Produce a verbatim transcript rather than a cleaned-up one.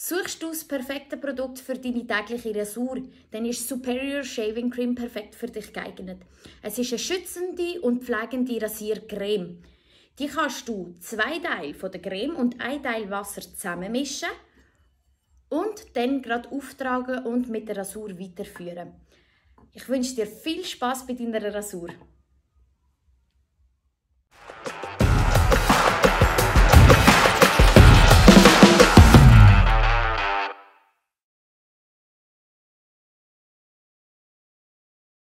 Suchst du das perfekte Produkt für deine tägliche Rasur, dann ist Superior Shaving Cream perfekt für dich geeignet. Es ist eine schützende und pflegende Rasiercreme. Die kannst du zwei Teile von der Creme und ein Teil Wasser zusammenmischen und dann gerade auftragen und mit der Rasur weiterführen. Ich wünsche dir viel Spaß bei deiner Rasur.